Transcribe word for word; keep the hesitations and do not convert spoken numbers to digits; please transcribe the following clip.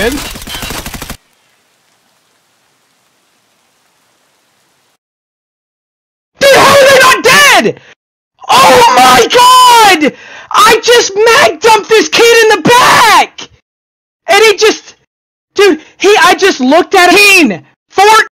good. Dude, how are they not dead? Oh my god! I just mag dumped this kid in the back! And he just... Dude, he... I just looked at him! fourteen!